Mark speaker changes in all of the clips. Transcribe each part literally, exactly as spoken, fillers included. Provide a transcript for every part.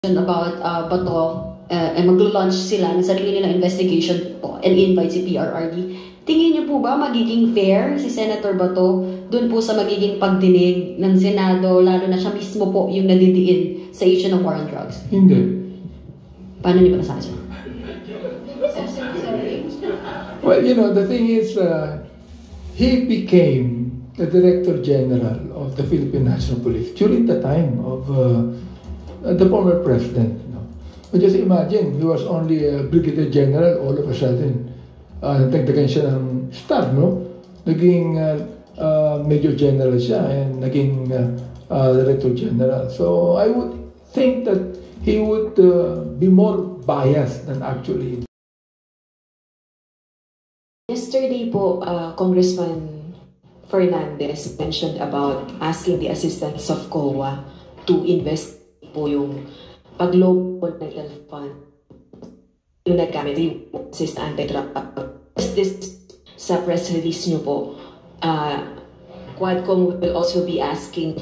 Speaker 1: about uh, Bato, uh, eh, maglo-launch sila ng sarili nilang investigation po and invite si P R R D. Tingin niyo po ba magiging fair si Senator Bato dun po sa magiging pagdinig ng Senado, lalo na siya mismo po yung nadidiin sa issue ng war on drugs?
Speaker 2: Hindi.
Speaker 1: Paano niyo ba nasabi siya?
Speaker 2: Well, you know, the thing is, uh, he became the Director General of the Philippine National Police during the time of uh, the former president. You know. But just imagine, he was only a Brigadier General, all of a sudden, uh, nagdagdagan siya ng star, no? Naging uh, uh, Major General siya and naging uh, uh, Director General. So I would think that he would uh, be more biased than actually.
Speaker 3: Yesterday po, uh, Congressman Fernandez mentioned about asking the assistance of C O A to invest po yung paglobot ng L fund yung nagkamit yung assist anti-drug. This sa press release nyo po, uh, Quadcom will also be asking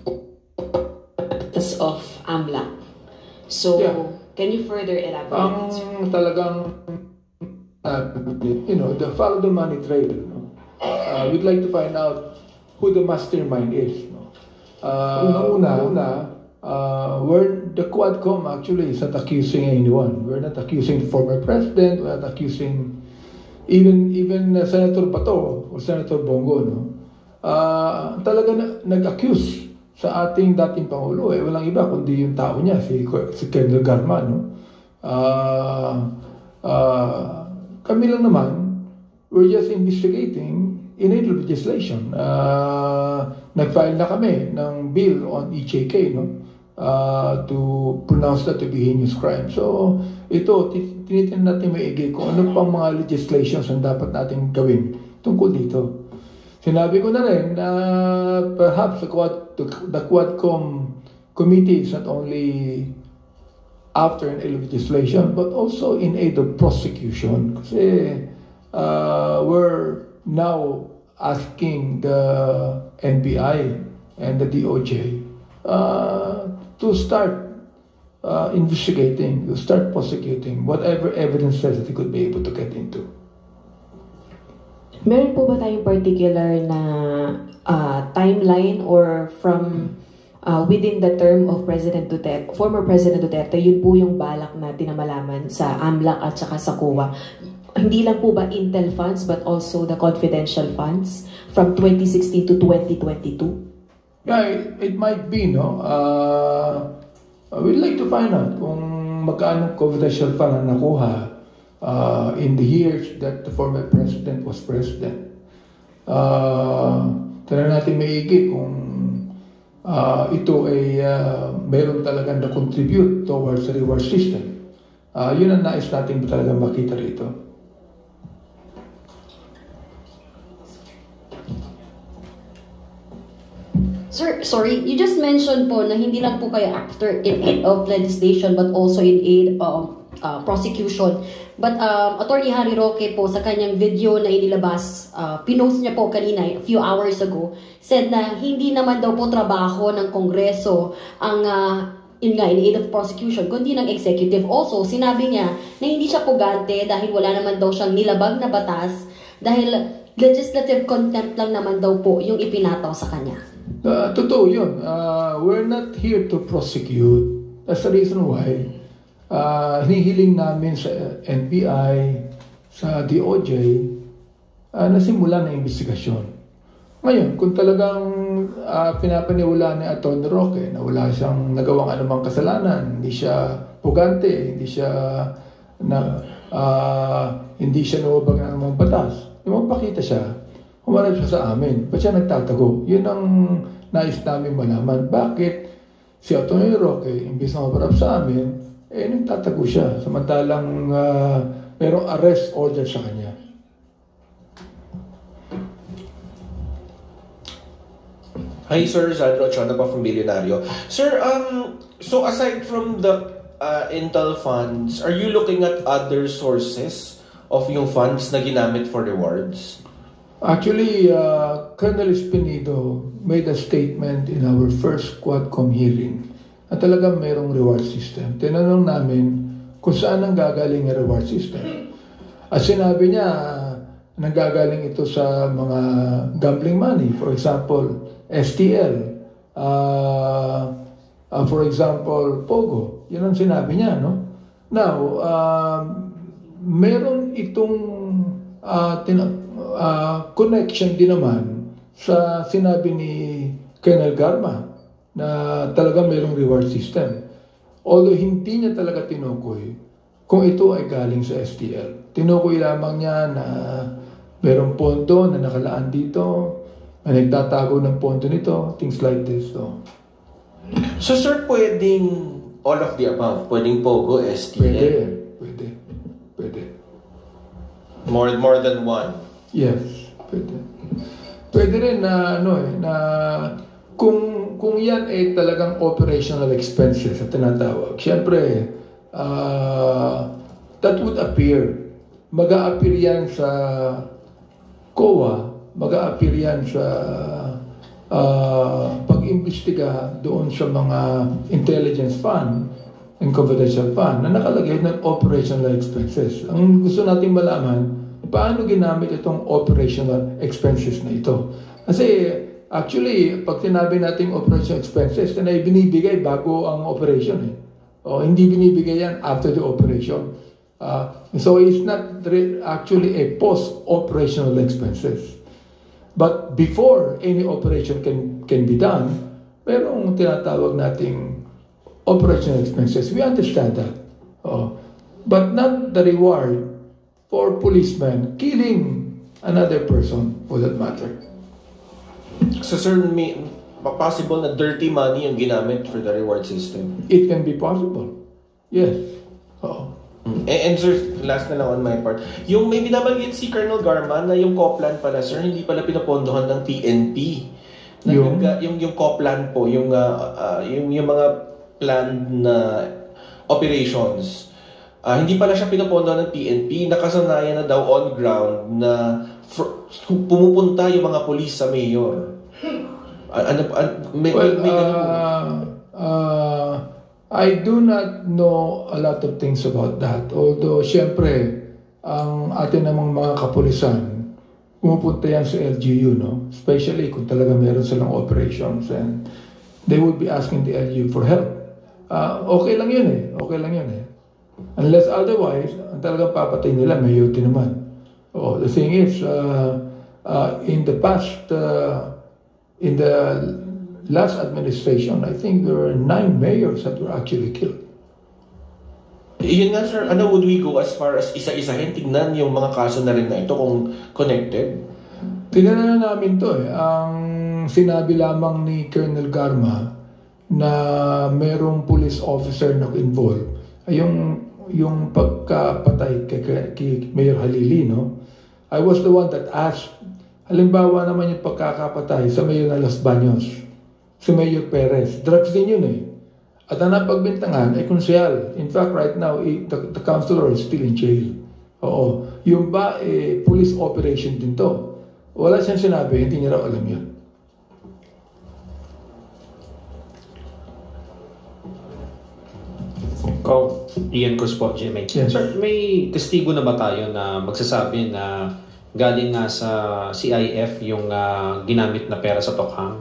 Speaker 3: of AMLAC. So, yeah. Can you further elaborate?
Speaker 2: Ang talagang uh, you know, the follow the money trail, no? Uh, we'd like to find out who the mastermind is, no? Uh, una-una, una, uh, we're, the Quadcom actually is not accusing anyone. We're not accusing the former president, we're not accusing even even uh, Senator Bato or Senator Bongo, no? Uh, talaga na, nag-accuse sa ating dating Pangulo, eh, walang iba kundi yung tao niya, si, si Colonel Garma, no? Uh, uh, kami lang naman, we're just investigating illegal legislation. Uh, Nag-file na kami ng bill on E J K, no? Uh, to pronounce that to be heinous crime. So, ito, tinitin natin maigi kung ano pang mga legislations ang dapat natin gawin tungkol dito. Sinabi ko na rin na uh, perhaps the, Quad, the Quadcom committee is not only after an illegal legislation but also in aid of prosecution. Kasi uh, we're now asking the N B I and the D O J uh, to start uh, investigating, to start prosecuting whatever evidence that they could be able to get into.
Speaker 3: Meron po ba tayong particular na uh, timeline or from uh, within the term of President Duterte, former President Duterte, yun po yung balak natin na malaman sa AMLAC at saka sa C O A? Hindi lang po ba Intel funds but also the confidential funds from twenty sixteen to twenty twenty-two?
Speaker 2: Yeah, it, it might be, no? Uh, we'd like to find out kung magkano confidential fund na nakuha Uh, in the years that the former president was president. Uh, Tara natin maigi kung uh, ito ay uh, meron talagang na-contribute towards the reward system. Uh, yun ang nais natin talagang makita rito.
Speaker 1: Sir, sorry, you just mentioned po na hindi lang po kayo after in aid of legislation but also in aid of uh, prosecution. But um, Attorney Harry Roque po sa kanyang video na inilabas, uh, pinost niya po kanina a few hours ago, said na hindi naman daw po trabaho ng Kongreso ang uh, in, nga, in aid of prosecution, kundi ng executive. Also, sinabi niya na hindi siya pugante dahil wala naman daw siyang nilabag na batas dahil legislative contempt lang naman daw po yung ipinataw sa kanya.
Speaker 2: Uh, totoo yun. Uh, we're not here to prosecute. That's the reason why Uh, hinihiling namin sa N B I, sa D O J, uh, na simulan na investigasyon. Ngayon, kung talagang uh, pinapaniwala ni Atty. Roque na wala siyang nagawang anumang kasalanan, hindi siya pugante, hindi siya na uh, hindi siya nawabag ng anumang batas, magpakita siya, humarap siya sa amin, ba't siya nagtatago? Yun ang nais namin malaman. Bakit si Atty. Roque, imbis na humarap sa amin, eh, nagtatago siya, samantalang uh, merong arrest order sa kanya.
Speaker 4: Hi, Sir. Sandro Chona pa from Billionario. Sir, um, so aside from the uh, Intel funds, are you looking at other sources of yung funds na ginamit for rewards?
Speaker 2: Actually, uh, Colonel Espinido made a statement in our first Quadcom hearing at talagang mayroong reward system. Tinanong namin kung saan ang gagaling ang reward system. At sinabi niya, nanggagaling ito sa mga gambling money. For example, S T L. Uh, uh, for example, Pogo. Yun ang sinabi niya, no? Now, uh, meron itong uh, uh, connection din naman sa sinabi ni Colonel Garma na talagang mayroong reward system. Although hindi niya talaga tinukoy kung ito ay galing sa S T L. Tinukoy lamang niya na mayroong pondo na nakalaan dito, na nagtatago ng pondo nito, things like this. So,
Speaker 4: so sir, pwedeng all of the above? Pwedeng Pogo, S T L?
Speaker 2: Pwede. Pwede. Pwede.
Speaker 4: More, more than one?
Speaker 2: Yes. Pwede. Pwede rin na, ano eh, na kung, kung yan ay talagang operational expenses at tinatawag, syempre, Uh, that would appear. Mag-a-appear yan sa C O A, mag-a-appear yan sa uh, pag-imbestiga doon sa mga intelligence fund and confidential fund na nakalagay ng operational expenses. Ang gusto natin malaman, paano ginamit itong operational expenses na ito? Kasi actually, pag sinabi natin operational expenses, na binibigay bago ang operation eh. O, hindi binibigay yan after the operation. Uh, so it's not actually a post-operational expenses. But before any operation can can be done, merong tinatawag nating operational expenses. We understand that. Uh, but not the reward for policemen killing another person for that matter.
Speaker 4: So sir, may possible na dirty money yung ginamit for the reward system?
Speaker 2: It can be possible. Yes. Oo.
Speaker 4: And, and sir, last na lang on my part. Yung may binabanggit si Colonel Garma na yung Coplan pala, sir, hindi pala pinapondohan ng P N P. Na yung, yung, yung, yung Coplan po, yung, uh, uh, yung, yung mga planned na operations, uh, hindi pala siya pinapondohan ng P N P. Nakasanayan na daw on ground na for, pumupunta yung mga police sa mayor. Ano, ano, may,
Speaker 2: well,
Speaker 4: may, may
Speaker 2: uh, uh, I do not know a lot of things about that. Although, syempre, ang atin namang mga kapulisan, pumupunta yan sa L G U, no? Especially kung talaga meron silang operations and they would be asking the L G U for help. Uh, okay lang yun eh. Okay lang yun eh. Unless otherwise, ang talagang papatay nila, may duty naman. Oh, the thing is, uh, uh, in the past, uh, in the last administration, I think there were nine mayors that were actually killed.
Speaker 4: Yun nga sir, ano would we go as far as isa-isahin? Tignan yung mga kaso na rin na ito kung connected?
Speaker 2: Tignan na namin to eh. Ang sinabi lamang ni Colonel Garma na merong police officer na involved ay yung, yung pagkapatay kay, kay Mayor Halili, no? I was the one that asked. Halimbawa naman yung pagkakapatay sa Mayor ng Los Baños, si Mayor Perez. Drugs din yun eh. At ang napagbintangan ay konsyal. In fact, right now, the, the councilor is still in jail. Oo. Yung ba, eh, police operation din to. Wala siyang sinabi, hindi niya raw alam yun.
Speaker 5: Kung Ian Cruz po, G M A.
Speaker 2: Yes.
Speaker 5: Sir, may testigo na ba tayo na magsasabi na galing nga sa C I F yung uh, ginamit na pera sa Tokhang?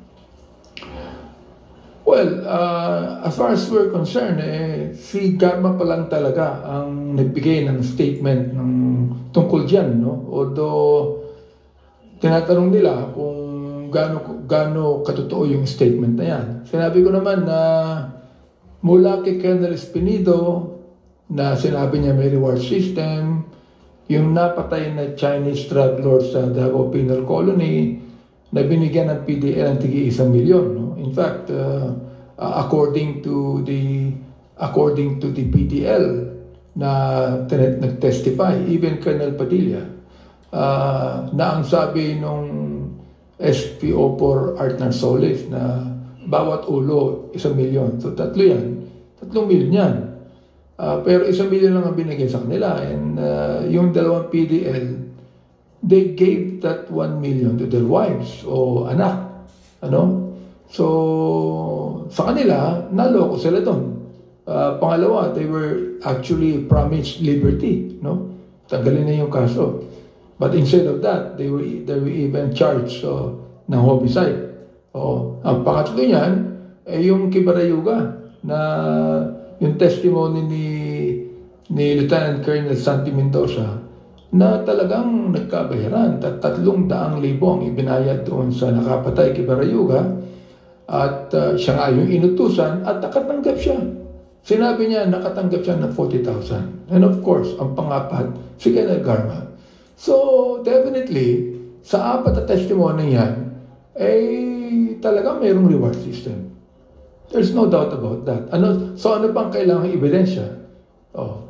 Speaker 2: Well, uh, as far as we're concerned, eh, si Garma pa lang talaga ang nagbigay ng statement ng tungkol dyan, no? Although, tinatanong nila kung gaano, gaano katotoo yung statement na yan. Sinabi ko naman na mula kay Colonel Espinido na sinabi niya may reward system, yung napatay na Chinese drug lord sa Davao Penal Colony na binigyan ng P D L ng tigi isang milyon. No? In fact, uh, uh, according to the according to the P D L na nag-testify, even Colonel Padilla, uh, na ang sabi nung S P O for Art Narsoles na bawat ulo isang milyon. So tatlo yan. Tatlong milyon yan. Uh, pero isang milyon lang ang binigay sa kanila. And uh, yung dalawang P D L, they gave that one million to their wives o anak. Ano? So, sa kanila, naloko sila doon. Uh, pangalawa, they were actually promised liberty, no? Tanggalin na yung kaso. But instead of that, they were they were even charged uh, ng homicide. Oh, ang pangatlo niyan ay eh, yung Kibarayuga na yung testimony ni ni Lieutenant Colonel Santi Mendoza na talagang nagkabayaran. Tat tatlong daang libo ang ibinayad doon sa nakapatay Kibarayuga at uh, siya nga yung inutusan at nakatanggap siya. Sinabi niya nakatanggap siya ng forty thousand. And of course, ang pangapat, si Colonel Garma. So, definitely, sa apat na testimony yan, eh, talagang mayroong reward system. There's no doubt about that. Ano, so, ano pang kailangang ebidensya? Oh.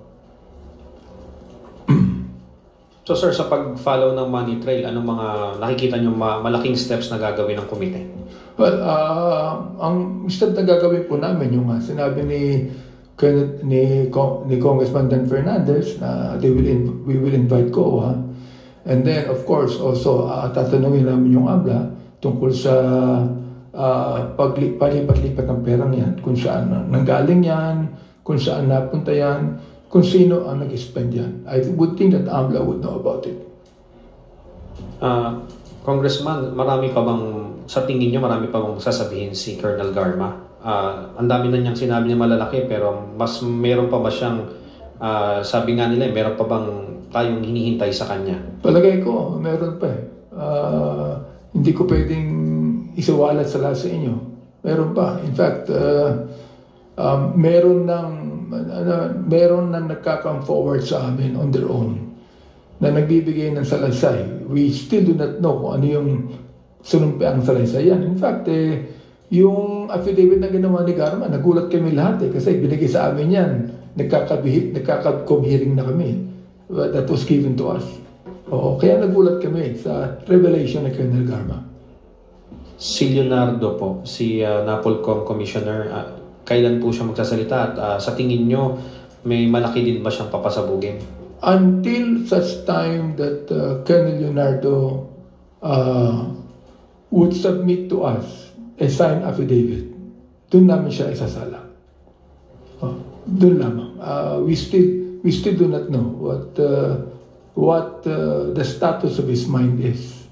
Speaker 5: So, sir, sa pag-follow ng money trail, anong mga nakikita nyo ma- malaking steps na gagawin ng komite?
Speaker 2: Well, uh, ang step na gagawin po namin, yung uh, sinabi ni ni, ni Congressman Dan Fernandez na they will in, we will invite C O A. And then, of course, also, uh, tatanungin namin yung A M L A tungkol sa uh, palipat-lipat ng perang yan, kung saan nanggaling yan, kung saan napunta yan, kung sino ang nag-spend yan. I would think that A M L A would know about it.
Speaker 5: Uh, Congressman, marami pa bang, sa tingin nyo, marami pa bang sasabihin si Colonel Garma? Uh, ang dami na niyang sinabi niya malalaki, pero mas meron pa ba siyang, uh, sabi nga nila, meron pa bang tayong hinihintay sa kanya? Palagay
Speaker 2: ko, meron pa eh. Uh, hindi ko pwedeng isawalat sa lahat sa inyo. Meron pa. In fact, uh, um, meron nang uh, meron nang nagka-come forward sa amin on their own na nagbibigay ng salaysay. We still do not know kung ano yung sunumpiang salaysay yan. In fact, eh, yung affidavit na ginawa ni Garma, nagulat kami lahat eh, kasi binigay sa amin yan. Nagkaka-hearing na kami. That was given to us. Oo, kaya nagulat kami sa revelation ni Colonel Garma.
Speaker 5: Si Leonardo po, si uh, NAPOLCOM Commissioner, uh, kailan po siya magsasalita at uh, sa tingin nyo, may malaki din ba siyang papasabugin?
Speaker 2: Until such time that uh, Colonel Leonardo uh, would submit to us a signed affidavit, doon namin siya isasala. Oh, doon lamang. Uh, we still we still do not know what uh, what uh, the status of his mind is.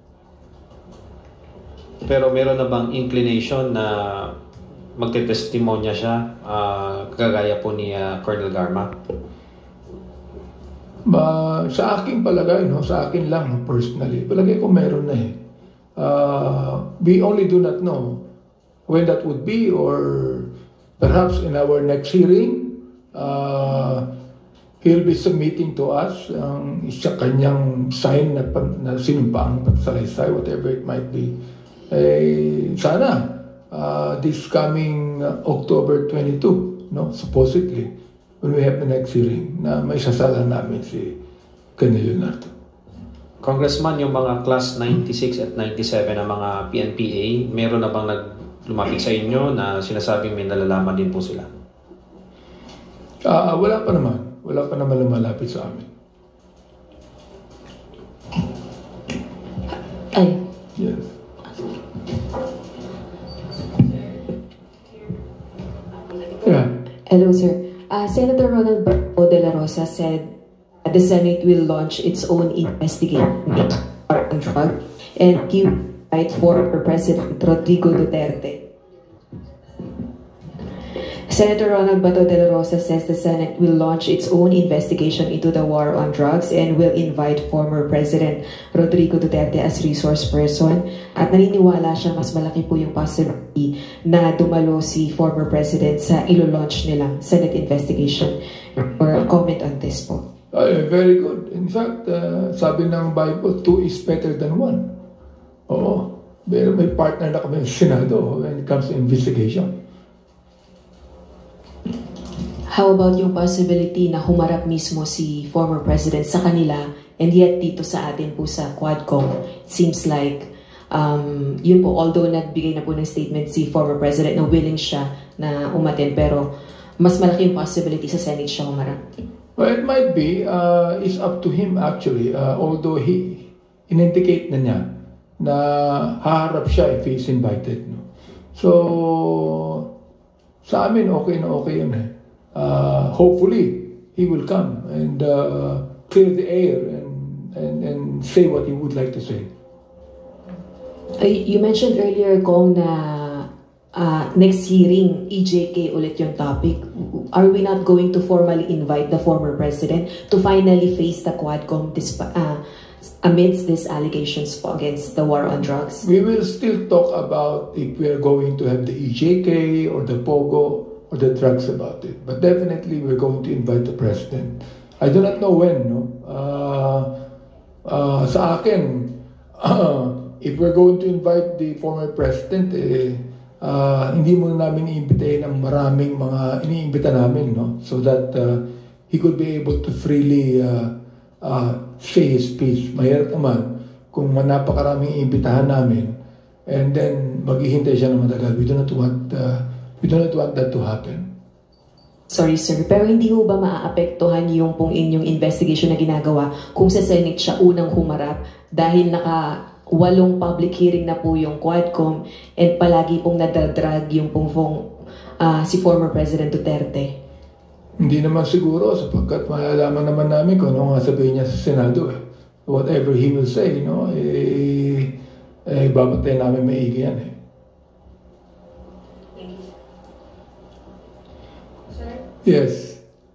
Speaker 5: Pero meron na bang inclination na magte-testimonya siya, uh, kagaya po ni uh, Colonel Garma?
Speaker 2: Uh, sa aking palagay, no, sa akin lang personally, palagay ko meron na eh. Uh, we only do not know when that would be, or perhaps in our next hearing, uh, he'll be submitting to us ang um, isa kanyang sign na, na sinumpang pagsalaysay, whatever it might be. Eh, sana uh, this coming uh, October twenty-second, no, supposedly, when we have the next hearing, na may sasala namin si Colonel Leonardo.
Speaker 5: Congressman, yung mga class ninety-six at ninety-seven na mga P N P A, meron na bang lumapit sa inyo na sinasabing may nalalaman din po sila?
Speaker 2: Uh, wala pa naman. Wala pa naman lumalapit sa amin.
Speaker 3: Ay.
Speaker 2: Yes. Yeah.
Speaker 3: Hello, sir. Uh, Senator Ronald Bato de la Rosa said the Senate will launch its own investigation on drug and he will fight for President Rodrigo Duterte. Senator Ronald Bato de la Rosa says the Senate will launch its own investigation into the war on drugs and will invite former President Rodrigo Duterte as resource person, at naniniwala siya mas malaki po yung possibility na dumalo si former President sa ilo-launch nilang Senate investigation. Or a comment on this po.
Speaker 2: Uh, very good. In fact, uh, sabi ng Bible, two is better than one. Oo. Pero may partner na kami sa Senado when it comes to investigation.
Speaker 3: How about yung possibility na humarap mismo si former president sa kanila, and yet dito sa atin po sa Quadcom, it seems like um, yun po, although nagbigay na po ng statement si former president na willing siya na umatin, pero mas malaki yung possibility sa Senate siya humarap.
Speaker 2: Well, it might be. Uh, it's up to him actually. Uh, although he in-indicate na niya na haharap siya if he's invited. No? So, sa amin, okay na okay yun eh. Uh, hopefully, he will come and uh, clear the air and, and, and say what he would like to say.
Speaker 3: Uh, you mentioned earlier, Kong, na uh, next hearing, E J K ulit yung topic. Are we not going to formally invite the former president to finally face the Quadcom uh, amidst these allegations against the war on drugs?
Speaker 2: We will still talk about if we are going to have the E J K or the POGO or the drugs about it. But definitely we're going to invite the president. I do not know when, no? Uh, uh, sa akin, uh, if we're going to invite the former president, eh, Uh, hindi muna namin iimbitahin ang maraming mga iniimbita namin, no? So that uh, he could be able to freely uh, uh, say his speech. Mahirap naman kung napakaraming iimbitahan namin and then maghihintay siya ng matagal. We do not want, uh, we do not want that to happen.
Speaker 3: Sorry sir, pero hindi ho ba maaapektuhan yung pong inyong investigation na ginagawa kung sa Senate siya unang humarap dahil naka walong public hearing na po yung Quadcom and palagi pong nadadrag yung pong, pong uh, si former President Duterte?
Speaker 2: Hindi naman siguro sapagkat malalaman naman namin kung ano nga sabihin niya sa Senado eh. Whatever he will say, no, eh, eh babantay namin maigi yan eh.
Speaker 6: Sir?
Speaker 2: Yes.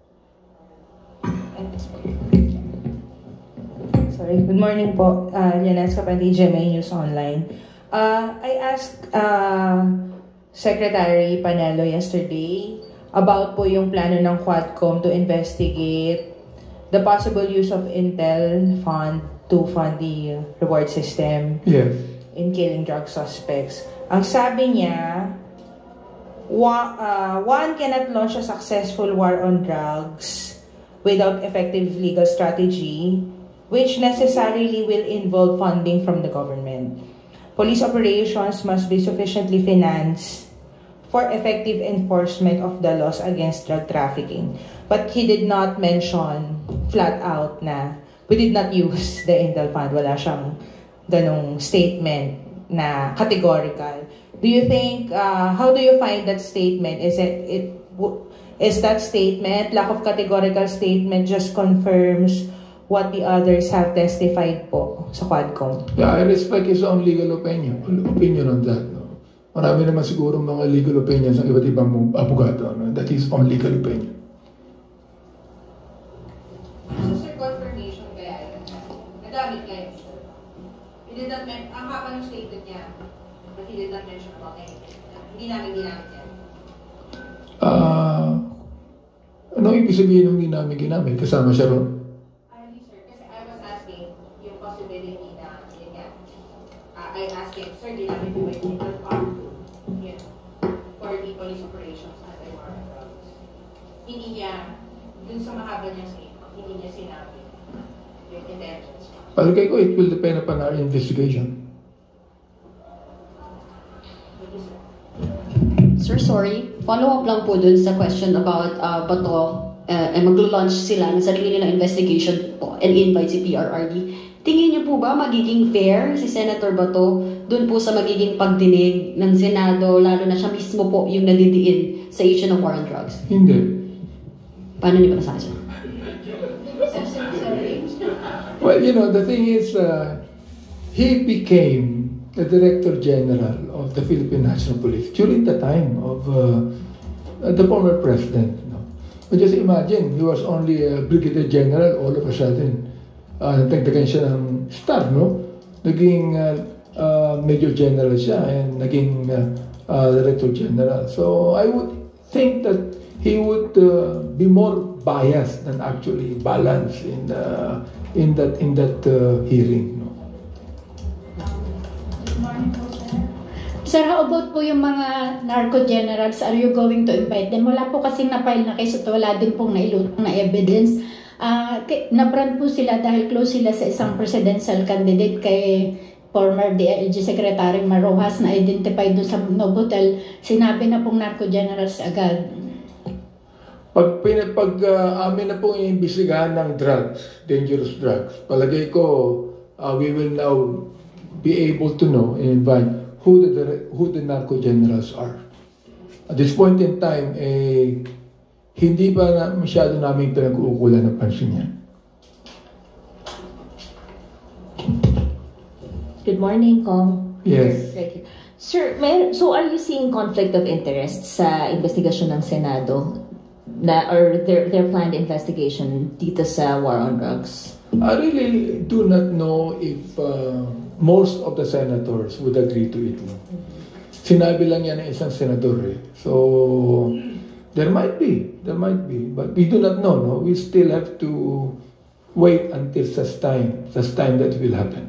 Speaker 6: Sorry. Good morning po. Uh, Yanes Kapati, G M A News Online. Uh, I asked uh, Secretary Panelo yesterday about po yung plano ng Quadcom to investigate the possible use of Intel fund to fund the reward system
Speaker 2: Yes.
Speaker 6: in killing drug suspects. Ang sabi niya, wa, uh, one cannot launch a successful war on drugs without effective legal strategy, which necessarily will involve funding from the government. Police operations must be sufficiently financed for effective enforcement of the laws against drug trafficking. But he did not mention flat out na we did not use the Intel Fund. Wala siyang ganong statement na categorical. Do you think, uh, how do you find that statement? Is it, it is that statement, lack of categorical statement, just confirms what the others have testified po sa Quadcom?
Speaker 2: Yeah, I respect his own legal opinion opinion on that. No? Marami naman siguro mga legal opinions ng iba't ibang abogado. No? That is own legal opinion.
Speaker 7: So, sir, confirmation kaya yun? Nagamit kayo, sir? He did not mention, ang haba ng statement niya, but he did not mention about anything. Hindi namin ginamit yan.
Speaker 2: Ah, uh, ano ibig sabihin ng hindi namin ginamit? Kasama siya ron?
Speaker 7: I asked him, sir, di namin po may Intel Fund yun, for the police operations at the war on drugs. Hindi niya, dun sa mahaba niya statement, hindi niya sinabi yung intelligence fund.
Speaker 2: Palagay ko, it will depend upon our investigation.
Speaker 1: Sir, sorry. Follow up lang po dun sa question about uh, Bato. Uh, eh, maglo-launch sila ng sarili nilang investigation po and invite si P R R D. Tingin niyo po ba magiging fair si Senator Bato dun po sa magiging pagdinig ng Senado, lalo na siya mismo po yung nadidiin sa issue ng war on drugs?
Speaker 2: Hindi.
Speaker 1: Paano niyo ba nasabi?
Speaker 2: Well, you know, the thing is, uh, he became the Director General of the Philippine National Police during the time of uh, the former president. No? But just imagine, he was only a Brigadier General, all of a sudden. Uh, nagtagdagan siya ng star, no? Naging uh, uh, Major General siya and naging uh, uh, Director General. So I would think that he would uh, be more biased than actually balanced in uh, in that in that uh, hearing. No?
Speaker 8: Sir, how about po yung mga narco generals? Are you going to invite them? Wala po kasing na-file na case at wala din pong nailutang na evidence. Uh, nabrand po sila dahil close sila sa isang presidential candidate kay former D I L G Secretary Marojas na identified doon sa Novotel. Sinabi na pong narco generals agad.
Speaker 2: Pag, pag uh, amin na pong iimbestigahan ng drugs, dangerous drugs, palagay ko uh, we will now be able to know and invite who the, who the narco generals are. At this point in time, eh, hindi pa na masyado namin pinag-uukulan ng pansin yan.
Speaker 9: Good morning, Kong.
Speaker 2: Yes.
Speaker 9: Right here. Sir, may, so are you seeing conflict of interest sa investigasyon ng Senado na, or their, their planned investigation dito sa war on drugs?
Speaker 2: I really do not know if uh, most of the senators would agree to it. No? Sinabi lang yan ng isang senador eh. So, there might be. There might be. But we do not know. No? We still have to wait until such time, such time that will happen.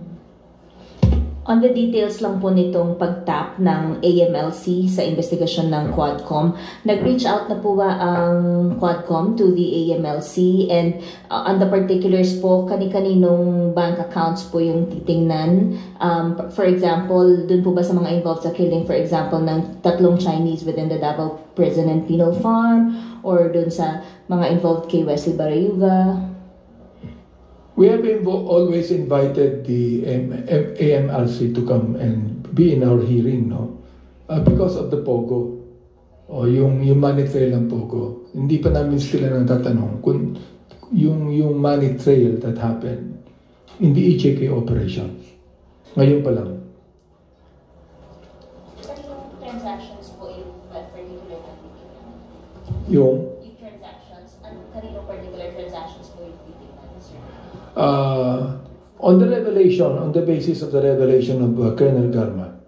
Speaker 9: On the details lang po nitong pag-tap ng A M L C sa investigasyon ng Quadcom, nag-reach out na po ba ang Quadcom to the A M L C, and uh, on the particulars po, kani-kaninong bank accounts po yung titingnan? Um, for example, dun po ba sa mga involved sa killing, for example, ng tatlong Chinese within the Davao Prison and Penal Farm, or dun sa mga involved kay Wesley Barayuga?
Speaker 2: We have invo- always invited the A M L C to come and be in our hearing, no? Uh, because of the Pogo, o yung, yung money trail ng Pogo. Hindi pa namin sila natatanong kung yung, yung money trail that happened in the E J K operations. Ngayon pa lang.
Speaker 9: Yung transactions po in that particular titingnan?
Speaker 2: Yung?
Speaker 9: Yung transactions, ano kaninong particular transactions po yung titingnan, sir?
Speaker 2: Uh, on the revelation, on the basis of the revelation of uh, Colonel Garma.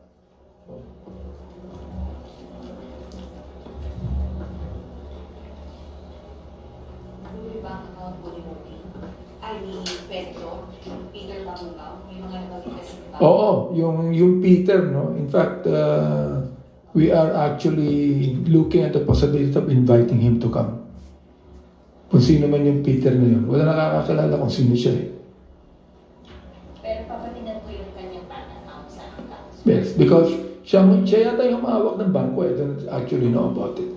Speaker 2: Oo, yung, yung Peter, no? In fact, uh, we are actually looking at the possibility of inviting him to come. Kung sino man yung Peter na yun. Wala nakakakilala kung sino siya eh.
Speaker 9: Pero papatinan po yung kanyang bank account sa accounts?
Speaker 2: Yes, because siya, siya yata yung humahawak ng bangko. I don't actually know about it.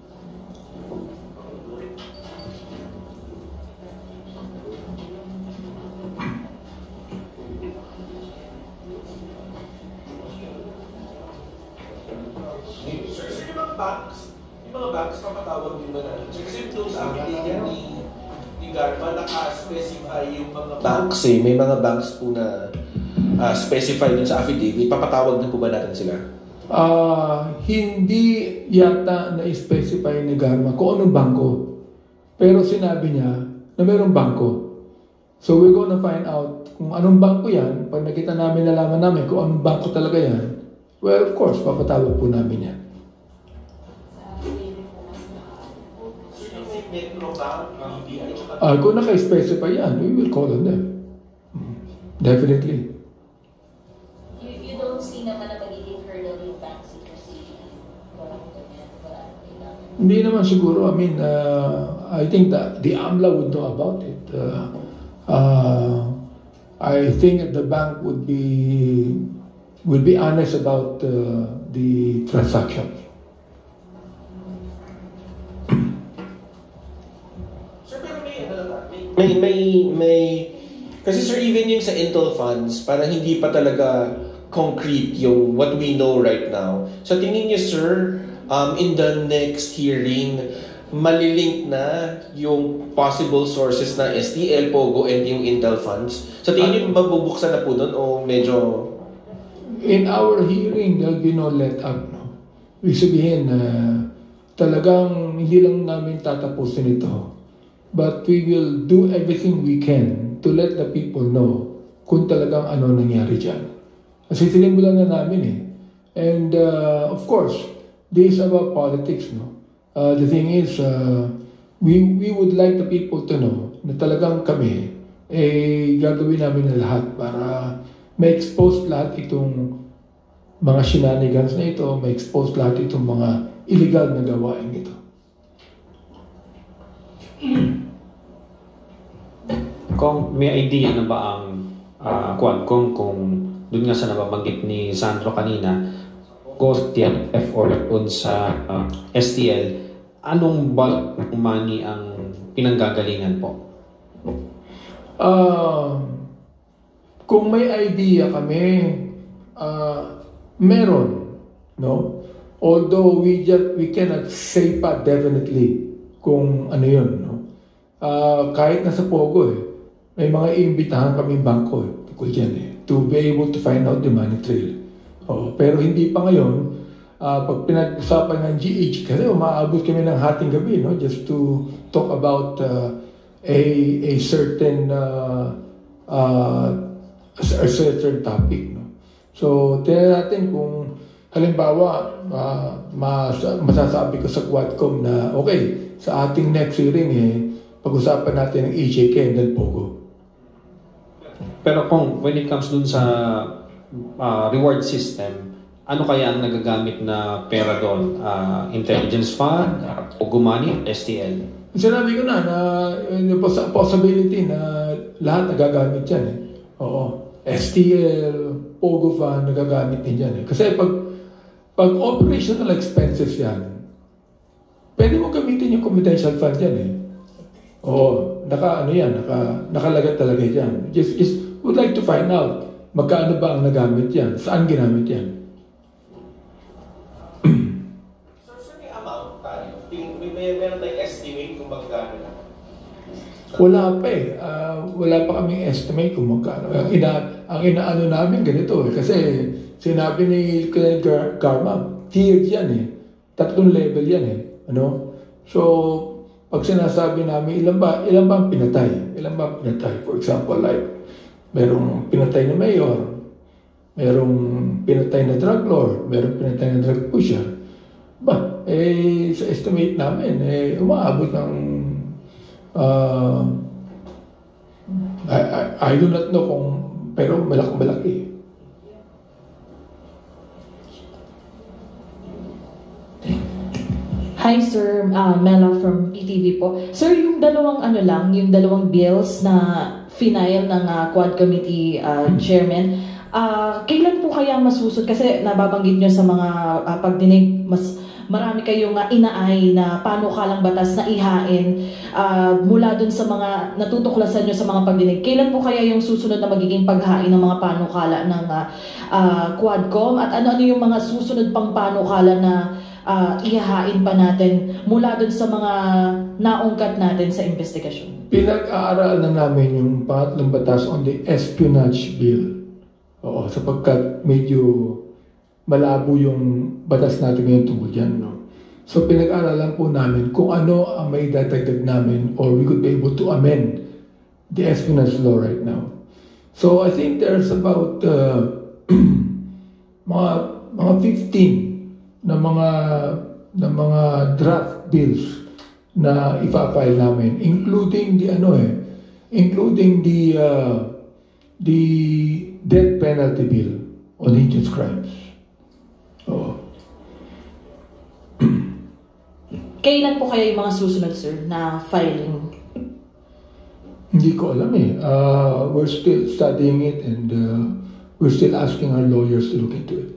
Speaker 4: Sir, sir, yung mga banks, yung mga banks, papatawag din ba na? So, kasi doon sa affidavit ni, ni Garma, naka-specify yung mga banks eh. May mga banks po na uh, specify dun sa affidavit. Papatawag na po ba natin sila?
Speaker 2: Uh, hindi yata na-specify ni Garma kung anong bangko. Pero sinabi niya na mayroong bangko. So we're gonna find out kung anong bangko yan. Pag nakita namin, nalaman namin kung anong bangko talaga yan, well, of course, papatawag po namin yan. Uh, kung naka-specify yan, we will call on them. Definitely.
Speaker 9: You, you don't see naman na magiging hurdle yung bank secrecy?
Speaker 2: Hindi naman siguro. I mean, uh, I think that the AMLA would know about it. Uh, uh, I think that the bank would be will be honest about uh, the transaction.
Speaker 4: May, may, may, kasi sir, even yung sa Intel funds, parang hindi pa talaga concrete yung what we know right now. So tingin niyo sir, um, in the next hearing, malilink na yung possible sources na S T L, Pogo, and yung Intel funds? So tingin niyo mabubuksan na po doon o medyo...
Speaker 2: In our hearing, there'll be no let up. No? Ibig sabihin na uh, talagang hindi lang namin tatapusin ito. But we will do everything we can to let the people know kung talagang ano nangyari dyan. Kasi sinimulan na namin eh. And uh, of course, this is about politics. No? Uh, the thing is, uh, we, we would like the people to know na talagang kami eh gagawin namin na lahat para ma-expose lahat itong mga shenanigans na ito, ma-expose lahat itong mga illegal na gawain ito.
Speaker 5: Kung may idea na ba ang uh, Quadcom kung doon nga sa nababanggit ni Sandro kanina, Ghost T F F or doon sa uh, S T L, anong bulk money ang pinanggagalingan po?
Speaker 2: Uh, kung may idea kami, uh, meron, no? Although we just, we cannot say pa definitely kung ano yun, no? Uh, kahit nasa Pogo eh, may mga iimbitahan kaming bangko eh, tukol dyan eh, to be able to find out the money trail. Oh, pero hindi pa ngayon, uh, pag pinag-usapan ng G H, kasi umaabot kami ng hating gabi, no? Just to talk about uh, a, a certain uh, uh, a certain topic, no? So, tingnan natin kung halimbawa, uh, mas, masasabi ko sa Quadcom na okay, sa ating next hearing eh, pag-usapan natin ng E J K and then Pogo.
Speaker 5: Pero kung when it comes dun sa uh, reward system, ano kaya ang nagagamit na pera doon? Uh, intelligence fund, Pogo money, S T L?
Speaker 2: Sinabi ko na na yung possibility na lahat nagagamit yan eh. Oo. S T L, Pogo fund, nagagamit din yan eh. Kasi pag pag operational expenses yan, pwede mo gamitin yung confidential fund yan eh. Oo, naka ano yan, naka, nakalagat talaga yan. Just, just would like to find out magkano ba ang nagamit yan, saan ginamit yan.
Speaker 4: So, sir, may amount tayo? May, may meron tayong estimate kung magkano na?
Speaker 2: Wala pa eh. Uh, wala pa kaming estimate kung magkano. Ang, ina, ang inaano namin ganito eh. Kasi sinabi ni Colonel Garma, tiered yan eh. Tatlong level yan eh. Ano? So, pag sinasabi namin, ilan ba, ilan ba ang pinatay? Ilan ba ang pinatay? For example, like, merong pinatay na mayor, merong pinatay na drug lord, merong pinatay na drug pusher. Ba, eh, sa estimate namin, eh, umaabot ng, uh, I, I, I do not know kung, pero malaki-malaki.
Speaker 3: Hi Sir, uh, Mela from E T V po. Sir, yung dalawang ano lang, yung dalawang bills na final ng uh, Quad Committee uh, Chairman, uh, kailan po kaya masusod? Kasi nababanggit nyo sa mga uh, pagdinig, mas marami kayong uh, inaay na panukalang batas na ihain uh, mula dun sa mga natutuklasan nyo sa mga pagdinig. Kailan po kaya yung susunod na magiging paghain ng mga panukala ng uh, uh, Quadcom? At ano-ano yung mga susunod pang panukala na Uh, ihahain pa natin mula dun sa mga naungkat natin sa investigasyon?
Speaker 2: Pinag-aaral na namin yung pangatlong batas on the espionage bill. Oo, sapagkat medyo malabo yung batas natin ngayon tungkol dyan. No? So pinag-aaralan po namin kung ano ang may dadagdag namin or we could be able to amend the espionage law right now. So I think there's about uh, mga mga fifteen na mga na mga draft bills na ipa-file namin, including the ano eh including the uh, the death penalty bill on heinous crimes. Oh.
Speaker 3: Kailan po kaya yung mga susunod, sir, na filing?
Speaker 2: Hindi ko alam eh. Uh, we're still studying it and uh, we're still asking our lawyers to look into it.